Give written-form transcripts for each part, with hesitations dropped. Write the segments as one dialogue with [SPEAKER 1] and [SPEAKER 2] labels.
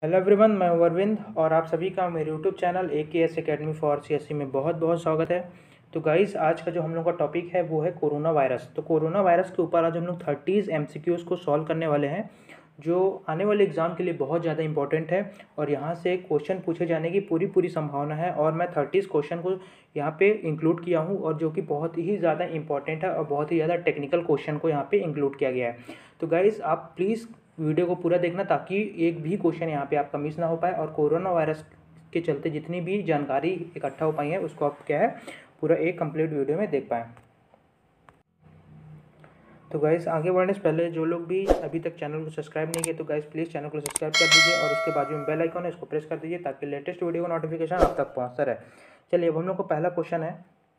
[SPEAKER 1] Hello everyone, मैं हूं अरविंद और आप सभी का मेरे YouTube channel AKS academy for CSE में बहुत बहुत स्वागत है। तो गाइस, आज का जो हम लोग का टॉपिक है वो है कोरोना वायरस। तो कोरोना वायरस के ऊपर आज हम लोग 30 MCQs को सॉल्व करने वाले हैं, जो आने वाले एग्ज़ाम के लिए बहुत ज़्यादा इंपॉर्टेंट है और यहाँ से क्वेश्चन पूछे जाने की पूरी संभावना है। और मैं 30 क्वेश्चन को यहाँ पे इंक्लूड किया हूँ और जो कि बहुत ही ज़्यादा इंपॉर्टेंट है और बहुत ही ज़्यादा टेक्निकल क्वेश्चन को यहाँ पे इंक्लूड किया गया है। तो गाइस, आप प्लीज़ वीडियो को पूरा देखना ताकि एक भी क्वेश्चन यहाँ पे आपका मिस ना हो पाए और कोरोना वायरस के चलते जितनी भी जानकारी इकट्ठा हो पाई है उसको आप क्या है पूरा एक कंप्लीट वीडियो में देख पाएँ। तो गाइस, आगे बढ़ने से पहले जो लोग भी अभी तक चैनल को सब्सक्राइब नहीं किए तो गाइस प्लीज़ चैनल को सब्सक्राइब कर दीजिए और उसके बाजू में बेल आइकन है, इसको प्रेस कर दीजिए ताकि लेटेस्ट वीडियो का नोटिफिकेशन आप तक पहुँचता रहे। चलिए, अब हम लोग को पहला क्वेश्चन है,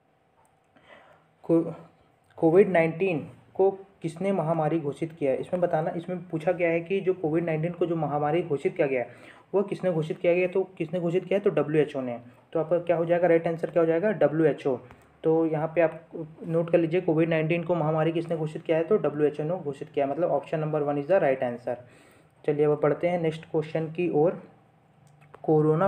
[SPEAKER 1] कोविड-19 को किसने महामारी घोषित किया है। इसमें पूछा गया है कि जो कोविड-19 को जो महामारी घोषित किया गया है वो किसने घोषित किया गया। तो किसने घोषित किया है? तो WHO ने। तो आपका क्या हो जाएगा, राइट आंसर क्या हो जाएगा? WHO। तो यहाँ पे आप नोट कर लीजिए, कोविड-19 को महामारी किसने घोषित किया है? तो WHO ने घोषित किया, मतलब option number 1 is the right answer. चलिए, अब बढ़ते हैं नेक्स्ट क्वेश्चन की ओर। कोरोना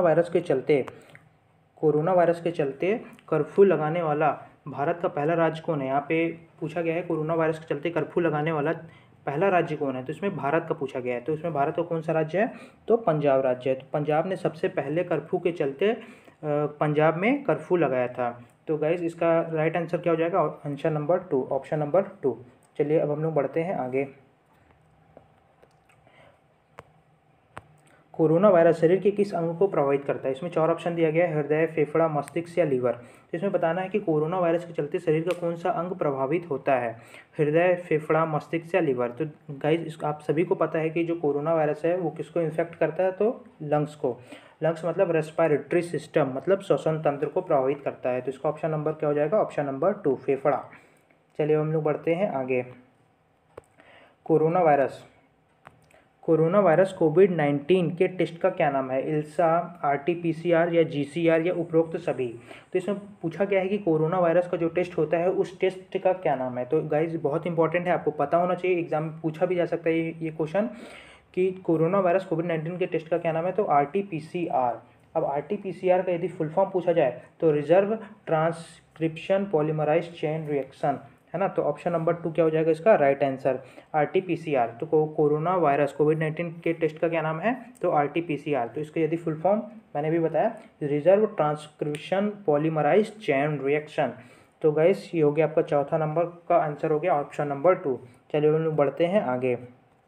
[SPEAKER 1] वायरस के चलते कर्फ्यू लगाने वाला भारत का पहला राज्य कौन है। यहाँ पे पूछा गया है कोरोना वायरस के चलते कर्फ्यू लगाने वाला पहला राज्य कौन है। तो इसमें भारत का पूछा गया है। तो इसमें भारत का कौन सा राज्य है? तो पंजाब राज्य है। तो पंजाब ने सबसे पहले कर्फ्यू के चलते पंजाब में कर्फ्यू लगाया था। तो गाइज, इसका राइट आंसर क्या हो जाएगा? Answer number 2, option number 2। चलिए, अब हम लोग बढ़ते हैं आगे। कोरोना वायरस शरीर के किस अंग को प्रभावित करता है। इसमें 4 ऑप्शन दिया गया है, हृदय, फेफड़ा, मस्तिष्क या लीवर। तो इसमें बताना है कि कोरोना वायरस के चलते शरीर का कौन सा अंग प्रभावित होता है, हृदय, फेफड़ा, मस्तिष्क या लीवर। तो गाइज, आप सभी को पता है कि जो कोरोना वायरस है वो किसको इन्फेक्ट करता है? तो लंग्स को। लंग्स मतलब रेस्पिरेटरी सिस्टम, मतलब श्वसन तंत्र को प्रभावित करता है। तो इसका ऑप्शन नंबर क्या हो जाएगा? ऑप्शन नंबर 2, फेफड़ा। चलिए, हम लोग बढ़ते हैं आगे। कोरोना वायरस कोविड-19 के टेस्ट का क्या नाम है? इल्सा, RT-PCR या GCR या उपरोक्त सभी। तो इसमें पूछा गया है कि कोरोना वायरस का जो टेस्ट होता है उस टेस्ट का क्या नाम है। तो गाइज, बहुत इंपॉर्टेंट है, आपको पता होना चाहिए, एग्जाम में पूछा भी जा सकता है ये क्वेश्चन कि कोरोना वायरस कोविड-19 के टेस्ट का क्या नाम है। तो RT-PCR। अब RT-PCR का यदि फुल फॉर्म पूछा जाए तो reserve transcription polymerize chain reaction, है ना। तो ऑप्शन नंबर 2 क्या हो जाएगा इसका राइट आंसर? RT-PCR। तो कोरोना वायरस कोविड-19 के टेस्ट का क्या नाम है? तो RT-PCR। तो इसका यदि फुल फॉर्म मैंने भी बताया, reserve transcription polymerize chain reaction. तो गाइस, ये हो गया आपका चौथा नंबर का आंसर, हो गया ऑप्शन नंबर 2। चलिए, हम लोग बढ़ते हैं आगे।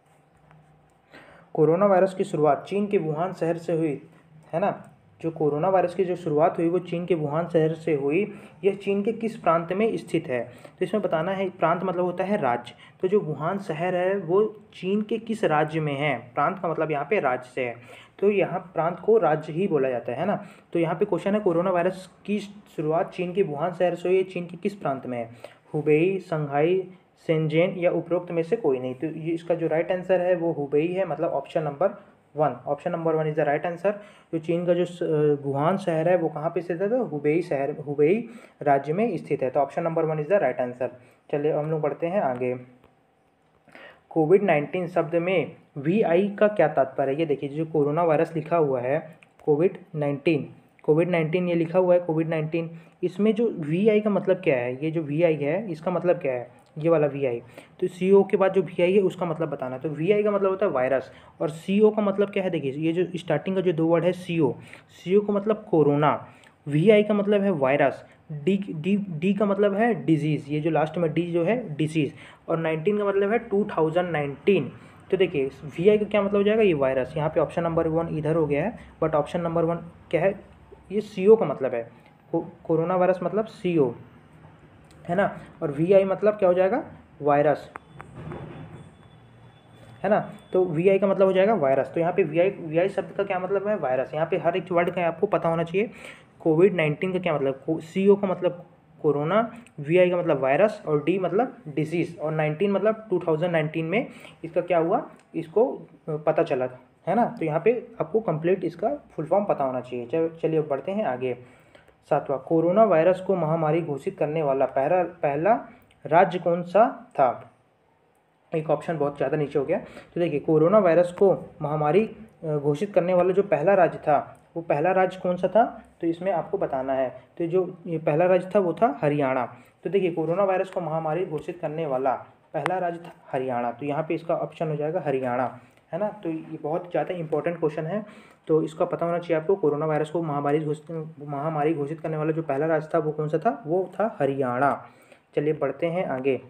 [SPEAKER 1] कोरोना वायरस की शुरुआत चीन के वुहान शहर से हुई, है ना। जो कोरोना वायरस की जो शुरुआत हुई वो चीन के वुहान शहर से हुई। यह चीन के किस प्रांत में स्थित है? तो इसमें बताना है, प्रांत मतलब होता है राज्य। तो जो वुहान शहर है वो चीन के किस राज्य में है? प्रांत का मतलब यहाँ पे राज्य से है, तो यहाँ प्रांत को राज्य ही बोला जाता है ना। तो यहाँ पे क्वेश्चन है, कोरोना वायरस की शुरुआत चीन के वुहान शहर से हुई, चीन के किस प्रांत में है? हुबेई, संघाई, शेंजेन या उपरोक्त में से कोई नहीं। तो ये इसका जो राइट आंसर है वो हुबेई है, मतलब option number 1। Option number 1 is the right answer. जो चीन का जो वुहान शहर है वो कहाँ पे स्थित है? तो हुबेई राज्य में स्थित है। तो option number 1 is the right answer. चलिए, हम लोग बढ़ते हैं आगे। कोविड-19 शब्द में VI का क्या तात्पर्य है? ये देखिए, जो कोरोना वायरस लिखा हुआ है कोविड-19 ये लिखा हुआ है कोविड-19, इसमें जो VI का मतलब क्या है? ये जो VI है इसका मतलब क्या है? ये वाला VI। तो CO के बाद जो VI है उसका मतलब बताना है। तो VI का मतलब होता है वायरस और CO का मतलब क्या है? देखिए, ये जो स्टार्टिंग का जो 2 वर्ड है CO का मतलब कोरोना, VI का मतलब है वायरस, डी का मतलब है डिजीज़, ये जो लास्ट में डी जो है डिसीज़, और 19 का मतलब है 2019। तो देखिए, VI का क्या मतलब हो जाएगा? ये वायरस। यहाँ पे ऑप्शन नंबर 1 इधर हो गया है, बट ऑप्शन नंबर 1 क्या है? ये CO का मतलब है, कोरोना वायरस मतलब CO, है ना। और VI मतलब क्या हो जाएगा? वायरस, है ना। तो VI का मतलब हो जाएगा वायरस। तो यहाँ पे VI शब्द का क्या मतलब है? वायरस। यहाँ पे हर एक वर्ड का आपको पता होना चाहिए। कोविड-19 का क्या मतलब? CO का मतलब कोरोना, VI का मतलब वायरस और D मतलब डिजीज़ और 19 मतलब 2019 में इसका क्या हुआ, इसको पता चला, है ना। तो यहाँ पे आपको कंप्लीट इसका फुल फॉर्म पता होना चाहिए। चलिए, बढ़ते हैं आगे। 7वां, कोरोना वायरस को महामारी घोषित करने वाला पहला राज्य कौन सा था? एक ऑप्शन बहुत ज़्यादा नीचे हो गया। तो देखिए, कोरोना वायरस को महामारी घोषित करने वाला जो पहला राज्य था वो पहला राज्य कौन सा था, तो इसमें आपको बताना है। तो जो ये पहला राज्य था वो था हरियाणा। तो देखिए कोरोना वायरस को महामारी घोषित करने वाला पहला राज्य था हरियाणा, तो यहाँ पे इसका ऑप्शन हो जाएगा हरियाणा, है ना। तो ये बहुत ज़्यादा इंपॉर्टेंट क्वेश्चन है, तो इसका पता होना चाहिए आपको। कोरोना वायरस को महामारी घोषित करने वाला जो पहला राज्य था वो कौन सा था, वो था हरियाणा। चलिए बढ़ते हैं आगे।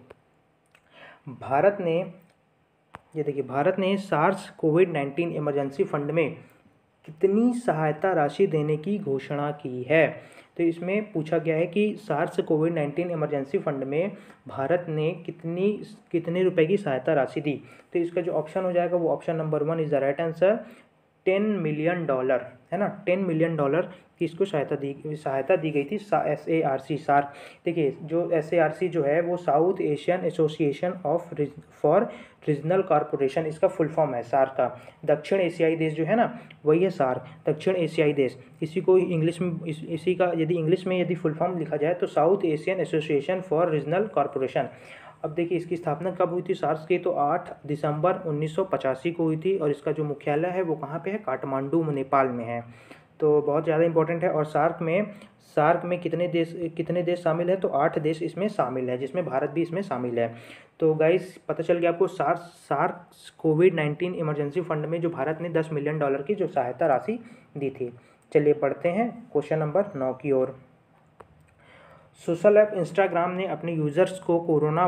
[SPEAKER 1] भारत ने, ये देखिए, भारत ने सार्स कोविड-19 इमरजेंसी फंड में कितनी सहायता राशि देने की घोषणा की है। तो इसमें पूछा गया है कि सार्स कोविड-19 इमरजेंसी फंड में भारत ने कितने रुपए की सहायता राशि दी। तो इसका जो ऑप्शन हो जाएगा वो option number 1 is the right answer, $10 million, है ना। $10 मिलियन की इसको सहायता दी गई थी SARC सार्क। देखिए जो SARC जो है वो South Asian Association for Regional Corporation, इसका फुल फॉर्म है सार्क का। दक्षिण एशियाई देश जो है ना वही है सार्क, दक्षिण एशियाई देश। इसी को इंग्लिश में इसी का यदि इंग्लिश में यदि फुल फॉर्म लिखा जाए तो South Asian Association for Regional Corporation. अब देखिए इसकी स्थापना कब हुई थी सार्स की, तो 8 दिसंबर 1985 को हुई थी, और इसका जो मुख्यालय है वो कहाँ पे है, काठमांडू नेपाल में है। तो बहुत ज़्यादा इंपॉर्टेंट है। और सार्क में कितने देश शामिल है, तो 8 देश इसमें शामिल है, जिसमें भारत भी इसमें शामिल है। तो गाइस पता चल गया आपको, सार्क कोविड-19 इमरजेंसी फंड में जो भारत ने $10 मिलियन की जो सहायता राशि दी थी। चलिए बढ़ते हैं क्वेश्चन नंबर 9 की ओर। सोशल ऐप इंस्टाग्राम ने अपने यूज़र्स को कोरोना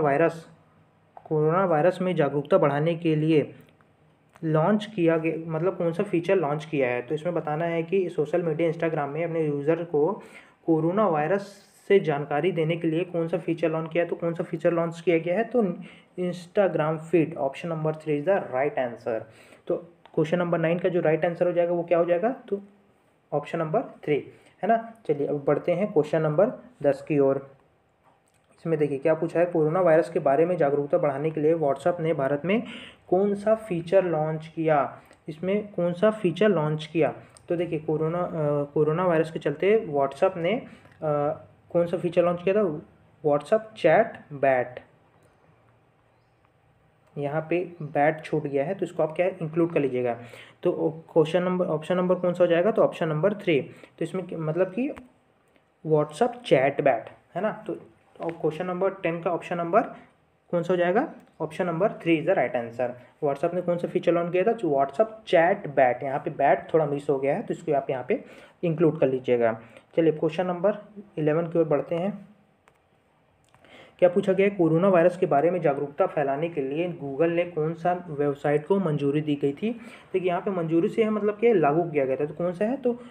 [SPEAKER 1] वायरस में जागरूकता बढ़ाने के लिए लॉन्च किया गया, मतलब कौन सा फीचर लॉन्च किया है। तो इसमें बताना है कि सोशल मीडिया इंस्टाग्राम में अपने यूज़र को कोरोना वायरस से जानकारी देने के लिए कौन सा फीचर लॉन्च किया है। तो कौन सा फीचर लॉन्च किया गया है, तो Instagram feed, option number 3 is the right answer. तो क्वेश्चन नंबर 9 का जो राइट आंसर हो जाएगा वो क्या हो जाएगा, तो ऑप्शन नंबर 3, है ना। चलिए अब बढ़ते हैं क्वेश्चन नंबर 10 की ओर। इसमें देखिए क्या पूछा है, कोरोना वायरस के बारे में जागरूकता बढ़ाने के लिए व्हाट्सएप ने भारत में कौन सा फीचर लॉन्च किया। इसमें कौन सा फीचर लॉन्च किया, तो देखिए कोरोना वायरस के चलते व्हाट्सएप ने कौन सा फीचर लॉन्च किया था, व्हाट्सएप चैट बैट। यहाँ पे बैट छूट गया है तो इसको आप क्या इंक्लूड कर लीजिएगा। तो ऑप्शन नंबर कौन सा हो जाएगा, तो ऑप्शन नंबर 3। तो इसमें मतलब कि व्हाट्सएप चैट बैट, है ना। तो क्वेश्चन नंबर 10 का ऑप्शन नंबर कौन सा हो जाएगा, option number 3 is the right answer. WhatsApp ने कौन सा फीचर लॉन्च किया था, जो व्हाट्सएप चैट बैट। यहाँ पे बैट थोड़ा मिस हो गया है तो इसको आप यहाँ पे इंक्लूड कर लीजिएगा। चलिए क्वेश्चन नंबर 11 की ओर बढ़ते हैं। क्या पूछा गया है, कोरोना वायरस के बारे में जागरूकता फैलाने के लिए गूगल ने कौन सा वेबसाइट को मंजूरी दी गई थी। देखिए यहाँ पे मंजूरी से है मतलब कि लागू किया गया था, तो कौन सा है, तो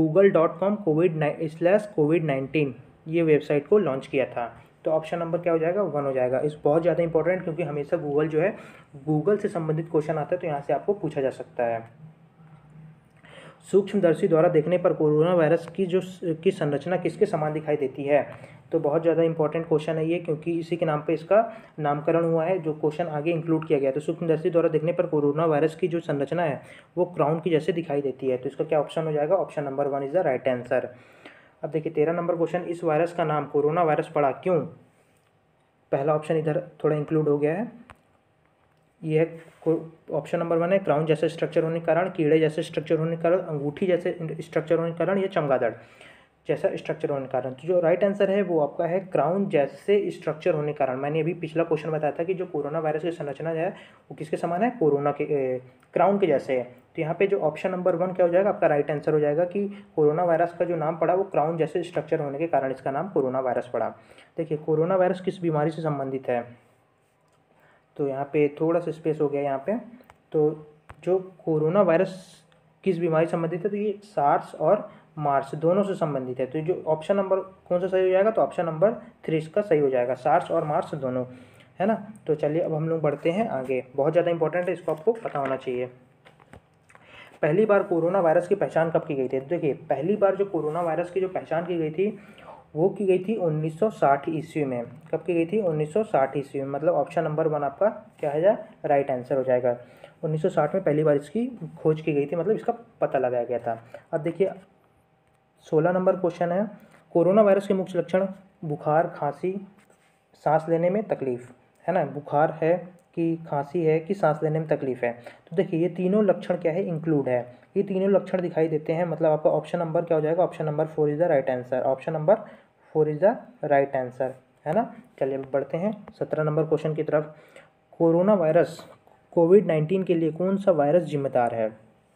[SPEAKER 1] google.com/COVID-19 ये वेबसाइट को लॉन्च किया था। तो ऑप्शन नंबर क्या हो जाएगा, 1 हो जाएगा। इस बहुत ज़्यादा इंपॉर्टेंट, क्योंकि हमेशा गूगल जो है गूगल से संबंधित क्वेश्चन आता है तो यहाँ से आपको पूछा जा सकता है। सूक्ष्मदर्शी द्वारा देखने पर कोरोना वायरस की संरचना किसके समान दिखाई देती है। तो बहुत ज़्यादा इंपॉर्टेंट क्वेश्चन है ये, क्योंकि इसी के नाम पे इसका नामकरण हुआ है, जो क्वेश्चन आगे इंक्लूड किया गया। तो सूक्ष्मदर्शी द्वारा देखने पर कोरोना वायरस की जो संरचना है वो क्राउन की जैसे दिखाई देती है। तो इसका क्या ऑप्शन हो जाएगा, option number 1 is the right answer. अब देखिए 13 नंबर क्वेश्चन, इस वायरस का नाम कोरोना वायरस पड़ा क्यों। पहला ऑप्शन इधर थोड़ा इंक्लूड हो गया है, ये है ऑप्शन नंबर 1 है, क्राउन जैसे स्ट्रक्चर होने के कारण, कीड़े जैसे स्ट्रक्चर होने के कारण, अंगूठी जैसे स्ट्रक्चर होने के कारण, या चमगादड़ जैसा स्ट्रक्चर होने के कारण। तो जो राइट आंसर है वो आपका है क्राउन जैसे स्ट्रक्चर होने के कारण। मैंने अभी पिछला क्वेश्चन बताया था कि जो कोरोना वायरस की संरचना है वो किसके समान है, क्राउन के जैसे है। तो यहाँ पे जो ऑप्शन नंबर 1 क्या हो जाएगा, आपका राइट आंसर हो जाएगा कि कोरोना वायरस का जो नाम पड़ा वो क्राउन जैसे स्ट्रक्चर होने के कारण इसका नाम कोरोना वायरस पड़ा। देखिए कोरोना वायरस किस बीमारी से संबंधित है, तो यहाँ पे थोड़ा सा स्पेस हो गया यहाँ पे। तो जो कोरोना वायरस किस बीमारी से संबंधित है, तो ये सार्स और मार्स दोनों से संबंधित है। तो जो ऑप्शन नंबर कौन सा सही हो जाएगा, तो ऑप्शन नंबर 3 इसका सही हो जाएगा, सार्स और मार्स दोनों, है ना। तो चलिए अब हम लोग बढ़ते हैं आगे, बहुत ज़्यादा इंपॉर्टेंट है, इसको आपको पता होना चाहिए। पहली बार कोरोना वायरस की पहचान कब की गई थी। तो देखिए पहली बार जो कोरोना वायरस की जो पहचान की गई थी वो की गई थी 1960 ईस्वी में। कब की गई थी, 1960 ईस्वी में। मतलब ऑप्शन नंबर 1 आपका क्या है, राइट आंसर हो जाएगा। 1960 में पहली बार इसकी खोज की गई थी, मतलब इसका पता लगाया गया था। अब देखिए 16 नंबर क्वेश्चन है, कोरोना वायरस के मुख्य लक्षण बुखार, खांसी, सांस लेने में तकलीफ, है ना। बुखार है, कि खांसी है, कि सांस लेने में तकलीफ है। तो देखिए ये तीनों लक्षण क्या है, इंक्लूड है, ये तीनों लक्षण दिखाई देते हैं, मतलब आपका ऑप्शन नंबर क्या हो जाएगा, option number 4 is the right answer, option number 4 is the right answer, है ना। चलिए अब बढ़ते हैं 17 नंबर क्वेश्चन की तरफ। कोरोना वायरस कोविड-19 के लिए कौन सा वायरस जिम्मेदार है,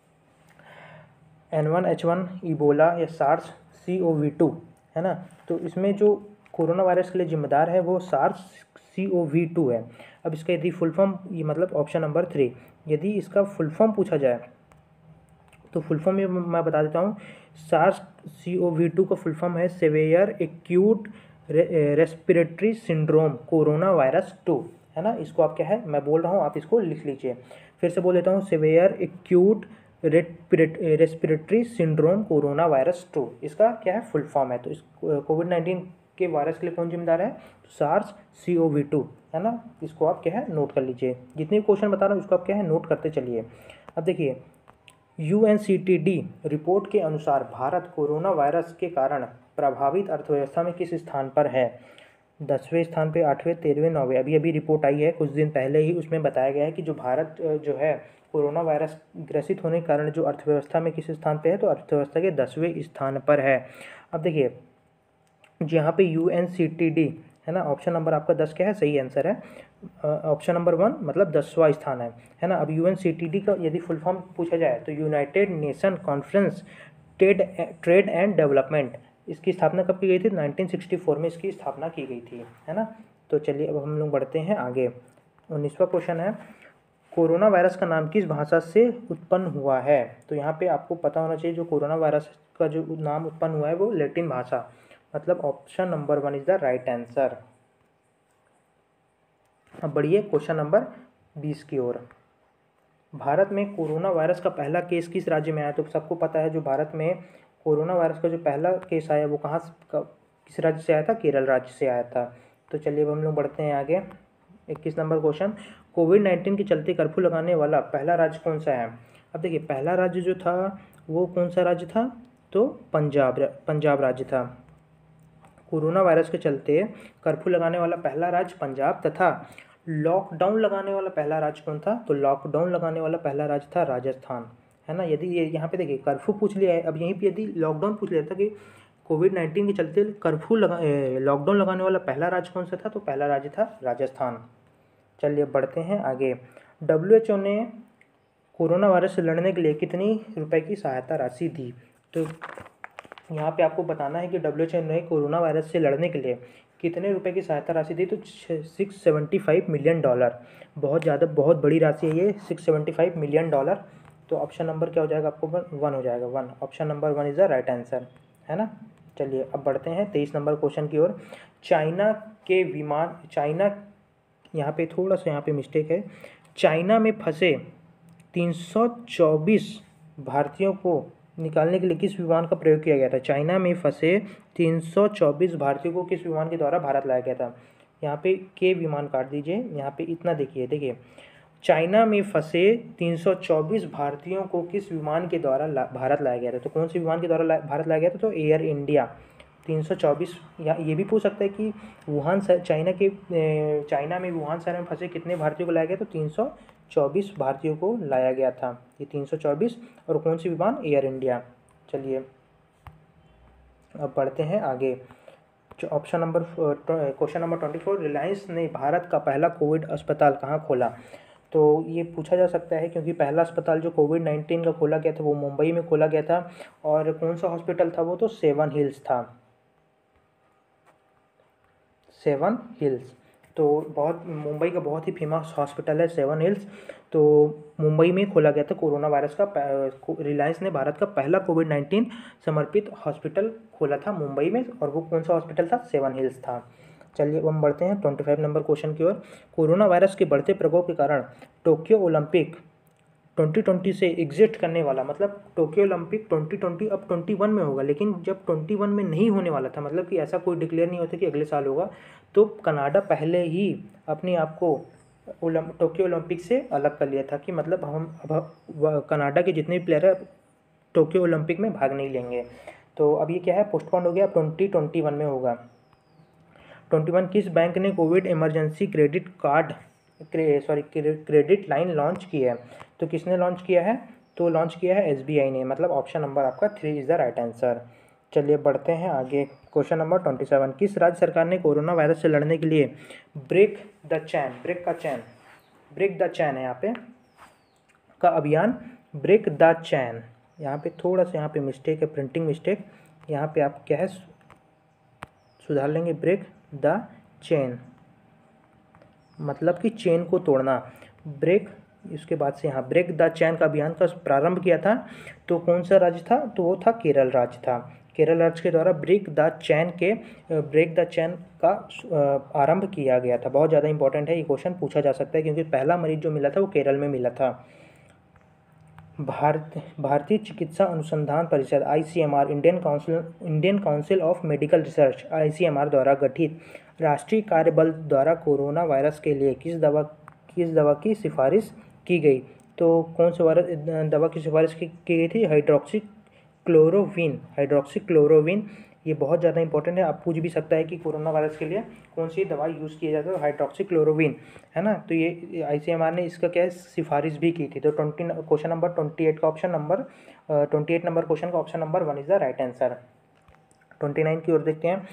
[SPEAKER 1] N1H1, इबोला या सार्स CoV-2, है ना। तो इसमें जो कोरोना वायरस के लिए जिम्मेदार है वो सार्स CoV-2 है। अब इसका यदि फुल फॉर्म, ये मतलब ऑप्शन नंबर 3, यदि इसका फुल फॉर्म पूछा जाए तो फुल फॉर्म में मैं बता देता हूँ। सार्स CoV-2 का फुल फॉर्म है severe acute respiratory syndrome corona virus 2, है ना। इसको आप क्या है, मैं बोल रहा हूँ, आप इसको लिख लीजिए। फिर से बोल देता हूँ, severe acute respiratory syndrome corona virus 2, इसका क्या है, फुल फॉर्म है। तो इस कोविड-19 के वायरस के लिए कौन जिम्मेदार है, सार्स CoV-2, है ना। इसको आप क्या है, नोट कर लीजिए। जितने भी क्वेश्चन बता रहा हूँ इसको आप क्या है, नोट करते चलिए। अब देखिए UNCTD रिपोर्ट के अनुसार भारत कोरोना वायरस के कारण प्रभावित अर्थव्यवस्था में किस स्थान पर है, 10वें स्थान पे, 8वें, 13वें, 9वें। अभी अभी रिपोर्ट आई है कुछ दिन पहले ही, उसमें बताया गया है कि जो भारत जो है कोरोना वायरस ग्रसित होने के कारण जो अर्थव्यवस्था में किस स्थान पे है, तो अर्थव्यवस्था के 10वें स्थान पर है। अब देखिए जहाँ पे UNCTD, है ना, ऑप्शन नंबर आपका 10 क्या है, सही आंसर है, ऑप्शन नंबर 1 मतलब 10वां स्थान है ना। अब UNCTD का यदि फुल फॉर्म पूछा जाए तो United Nation Conference Trade and Development, इसकी स्थापना कब की गई थी, 1964 में इसकी स्थापना की गई थी, है ना। तो चलिए अब हम लोग बढ़ते हैं आगे। 19वां क्वेश्चन है, कोरोना वायरस का नाम किस भाषा से उत्पन्न हुआ है। तो यहाँ पे आपको पता होना चाहिए, जो कोरोना वायरस का जो नाम उत्पन्न हुआ है वो लैटिन भाषा, मतलब option number 1 is the right answer. अब बढ़िए क्वेश्चन नंबर 20 की ओर। भारत में कोरोना वायरस का पहला केस किस राज्य में आया, तो सबको पता है जो भारत में कोरोना वायरस का जो पहला केस आया वो किस राज्य से आया था, केरल राज्य से आया था। तो चलिए अब हम लोग बढ़ते हैं आगे। 21 नंबर क्वेश्चन, कोविड-19 के चलते कर्फ्यू लगाने वाला पहला राज्य कौन सा है। अब देखिए पहला राज्य जो था वो कौन सा राज्य था, तो पंजाब राज्य था। कोरोना वायरस के चलते कर्फ्यू लगाने वाला पहला राज्य पंजाब, तथा लॉकडाउन लगाने वाला पहला राज्य कौन था, तो लॉकडाउन लगाने वाला पहला राज्य था राजस्थान, है ना। यदि ये यहाँ पे देखिए कर्फ्यू पूछ लिया है, अब यहीं पे यदि लॉकडाउन पूछ लिया था कि कोविड-19 के चलते लॉकडाउन लगाने वाला पहला राज्य कौन सा था, तो पहला राज्य था राजस्थान। चलिए बढ़ते हैं आगे। WHO ने कोरोना वायरस से लड़ने के लिए कितनी रुपए की सहायता राशि दी, तो यहाँ पे आपको बताना है कि WHO ने कोरोना वायरस से लड़ने के लिए कितने रुपए की सहायता राशि दी, तो $675 मिलियन, बहुत ज़्यादा, बहुत बड़ी राशि है ये, $675 मिलियन। तो ऑप्शन नंबर क्या हो जाएगा, आपको 1 हो जाएगा, 1, option number 1 is the right answer, है ना। चलिए अब बढ़ते हैं 23 नंबर क्वेश्चन की ओर। चाइना, यहाँ पे थोड़ा सा यहाँ पे मिस्टेक है, चाइना में फंसे 324 भारतीयों को निकालने के लिए किस विमान का प्रयोग किया गया था। चाइना में फंसे 324 भारतीयों को किस विमान के द्वारा भारत लाया गया था। यहाँ पे के विमान काट दीजिए, यहाँ पे इतना देखिए चाइना में फंसे 324 भारतीयों को किस विमान के द्वारा भारत लाया गया था। तो कौन से विमान के द्वारा भारत लाया गया था, तो एयर इंडिया 324। या ये भी पूछ सकता है कि चाइना में वुहान शहर में फंसे कितने भारतीयों को लाया गया, तो 324 भारतीयों को लाया गया था, ये 324, और कौन सी विमान, एयर इंडिया। चलिए अब बढ़ते हैं आगे। Option number question number 24, Reliance ने भारत का पहला कोविड अस्पताल कहाँ खोला। तो ये पूछा जा सकता है क्योंकि पहला अस्पताल जो कोविड-19 का खोला गया था वो मुंबई में खोला गया था, और कौन सा हॉस्पिटल था वो, तो 7 हिल्स था, 7 हिल्स। तो मुंबई का बहुत ही फेमस हॉस्पिटल है 7 हिल्स, तो मुंबई में खोला गया था कोरोना वायरस का, रिलायंस ने भारत का पहला कोविड-19 समर्पित हॉस्पिटल खोला था मुंबई में, और वो कौन सा हॉस्पिटल था, 7 हिल्स था। चलिए अब हम बढ़ते हैं 25 नंबर क्वेश्चन की ओर। कोरोना वायरस के बढ़ते प्रकोप के कारण टोक्यो ओलंपिक 2020 से एग्जिट करने वाला, मतलब टोक्यो ओलंपिक 2020 अब 21 में होगा, लेकिन जब 21 में नहीं होने वाला था, मतलब कि ऐसा कोई डिक्लेयर नहीं होता कि अगले साल होगा, तो कनाडा पहले ही अपने आप को टोक्यो ओलंपिक से अलग कर लिया था कि मतलब अब कनाडा के जितने भी प्लेयर हैं टोक्यो ओलंपिक में भाग नहीं लेंगे। तो अब ये क्या है, पोस्टपोन हो गया, 2021 में होगा। 21 किस बैंक ने Covid emergency credit card credit line launch की है। तो किसने लॉन्च किया है? तो लॉन्च किया है SBI ने, मतलब ऑप्शन नंबर आपका 3 इज़ द राइट आंसर। चलिए बढ़ते हैं आगे। क्वेश्चन नंबर 27, किस राज्य सरकार ने कोरोना वायरस से लड़ने के लिए ब्रेक द चैन है यहाँ पे का अभियान, ब्रेक द चैन। यहाँ पे थोड़ा सा यहाँ पे मिस्टेक है, प्रिंटिंग मिस्टेक। यहाँ पे आप क्या है सुधार लेंगे, ब्रेक द चेन मतलब कि चेन को तोड़ना। ब्रेक, इसके बाद से यहाँ ब्रेक द चैन का अभियान का प्रारंभ किया था तो कौन सा राज्य था? तो वो था केरल राज्य था। केरल राज्य के द्वारा ब्रेक द चैन का आरंभ किया गया था। बहुत ज़्यादा इंपॉर्टेंट है, ये क्वेश्चन पूछा जा सकता है क्योंकि पहला मरीज जो मिला था वो केरल में मिला था। भारतीय चिकित्सा अनुसंधान परिषद ICMR, Indian Council of Medical Research ICMR द्वारा गठित राष्ट्रीय कार्यबल द्वारा कोरोना वायरस के लिए किस दवा की सिफारिश की गई? तो कौन सी दवा की सिफारिश की गई थी? हाइड्रोक्सीक्लोरोविन। ये बहुत ज़्यादा इंपॉर्टेंट है, आप पूछ भी सकता है कि कोरोना वायरस के लिए कौन सी दवाई यूज़ की जाती है? हाइड्रोक्सीक्लोरोविन, है ना। तो ये ICMR ने इसका क्या है सिफारिश भी की थी। तो क्वेश्चन नंबर 28 का ऑप्शन नंबर 28 नंबर क्वेश्चन का option number 1 is the right answer. 29 की ओर देखते हैं।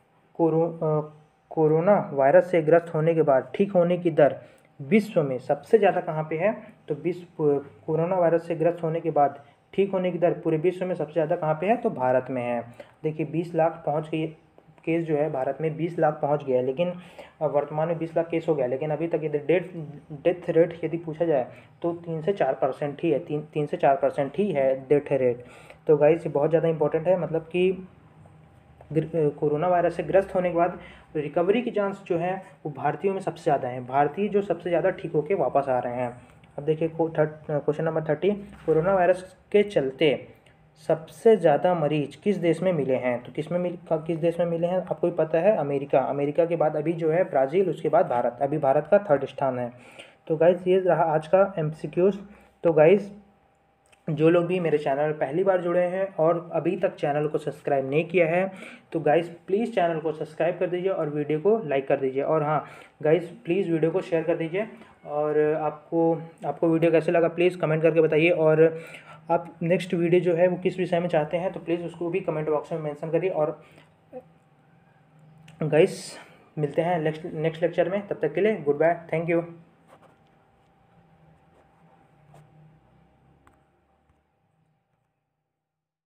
[SPEAKER 1] कोरोना वायरस से ग्रस्त होने के बाद ठीक होने की दर विश्व में सबसे ज़्यादा कहाँ पे है? तो कोरोना वायरस से ग्रस्त होने के बाद ठीक होने की दर पूरे विश्व में सबसे ज़्यादा कहाँ पे है? तो भारत में है। देखिए 20 लाख पहुँच गई केस जो है भारत में 20 लाख पहुँच गया है, लेकिन वर्तमान में 20 लाख केस हो गया, लेकिन अभी तक यदि डेथ रेट यदि पूछा जाए तो 3 से 4% ही है, 3 से 4% ही है डेथ रेट। तो गाइस ये बहुत ज़्यादा इंपॉर्टेंट है, मतलब कि कोरोना वायरस से ग्रस्त होने के बाद रिकवरी की चांस जो है वो भारतीयों में सबसे ज़्यादा है। भारतीय जो सबसे ज़्यादा ठीक होकर वापस आ रहे हैं। अब देखिए क्वेश्चन नंबर 30, कोरोना वायरस के चलते सबसे ज़्यादा मरीज किस देश में मिले हैं? तो किस देश में मिले हैं? आपको भी पता है, अमेरिका के बाद अभी जो है ब्राज़ील, उसके बाद भारत, अभी भारत का 3rd स्थान है। तो गाइज़ ये रहा आज का MCQs। तो गाइज़ जो लोग भी मेरे चैनल पहली बार जुड़े हैं और अभी तक चैनल को सब्सक्राइब नहीं किया है तो गाइज़ प्लीज़ चैनल को सब्सक्राइब कर दीजिए और वीडियो को लाइक कर दीजिए। और हाँ गाइज़ प्लीज़ वीडियो को शेयर कर दीजिए। और आपको वीडियो कैसे लगा प्लीज़ कमेंट करके बताइए। और आप नेक्स्ट वीडियो जो है वो किस विषय में चाहते हैं तो प्लीज़ उसको भी कमेंट बॉक्स में मेंशन करिए। और गाइज़ मिलते हैं नेक्स्ट लेक्चर में, तब तक के लिए गुड बाय, थैंक यू।